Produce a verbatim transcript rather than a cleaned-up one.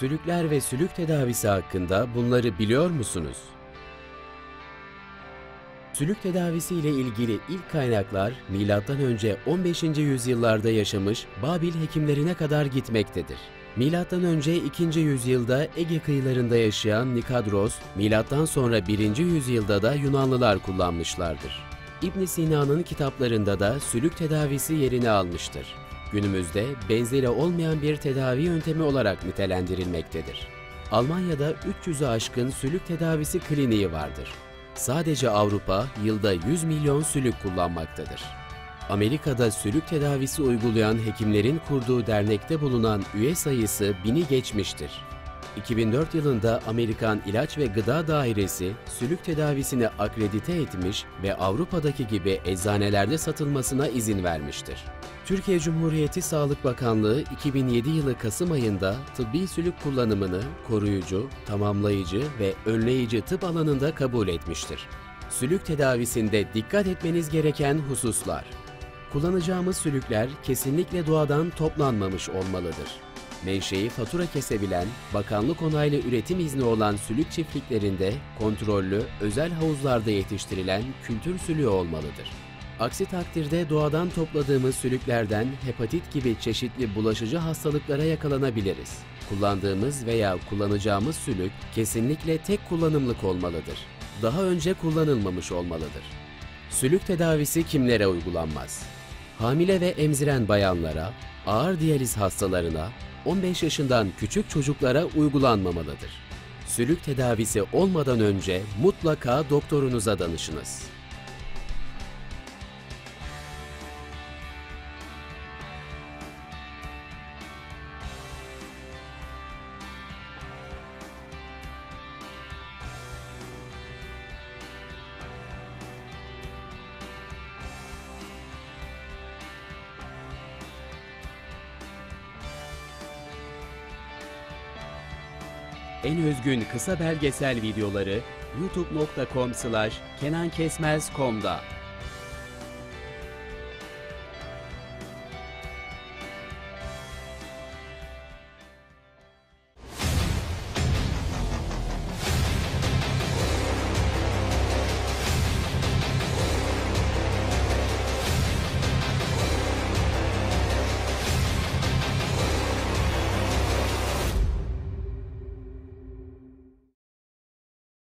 Sülükler ve sülük tedavisi hakkında bunları biliyor musunuz? Sülük tedavisi ile ilgili ilk kaynaklar milattan önce on beşinci yüzyıllarda yaşamış Babil hekimlerine kadar gitmektedir. Milattan önce ikinci yüzyılda Ege kıyılarında yaşayan Nikadros, milattan sonra birinci yüzyılda da Yunanlılar kullanmışlardır. İbn Sina'nın kitaplarında da sülük tedavisi yerini almıştır. Günümüzde benzeri olmayan bir tedavi yöntemi olarak nitelendirilmektedir. Almanya'da üç yüzü aşkın sülük tedavisi kliniği vardır. Sadece Avrupa yılda yüz milyon sülük kullanmaktadır. Amerika'da sülük tedavisi uygulayan hekimlerin kurduğu dernekte bulunan üye sayısı bini geçmiştir. iki bin dört yılında Amerikan İlaç ve Gıda Dairesi sülük tedavisini akredite etmiş ve Avrupa'daki gibi eczanelerde satılmasına izin vermiştir. Türkiye Cumhuriyeti Sağlık Bakanlığı iki bin yedi yılı Kasım ayında tıbbi sülük kullanımını koruyucu, tamamlayıcı ve önleyici tıp alanında kabul etmiştir. Sülük tedavisinde dikkat etmeniz gereken hususlar: kullanacağımız sülükler kesinlikle doğadan toplanmamış olmalıdır. Menşei fatura kesebilen, bakanlık onaylı üretim izni olan sülük çiftliklerinde kontrollü, özel havuzlarda yetiştirilen kültür sülüğü olmalıdır. Aksi takdirde doğadan topladığımız sülüklerden hepatit gibi çeşitli bulaşıcı hastalıklara yakalanabiliriz. Kullandığımız veya kullanacağımız sülük kesinlikle tek kullanımlık olmalıdır. Daha önce kullanılmamış olmalıdır. Sülük tedavisi kimlere uygulanmaz? Hamile ve emziren bayanlara, ağır diyaliz hastalarına, on beş yaşından küçük çocuklara uygulanmamalıdır. Sülük tedavisi olmadan önce mutlaka doktorunuza danışınız. En özgün kısa belgesel videoları youtube nokta com slash kenankesmez nokta com'da.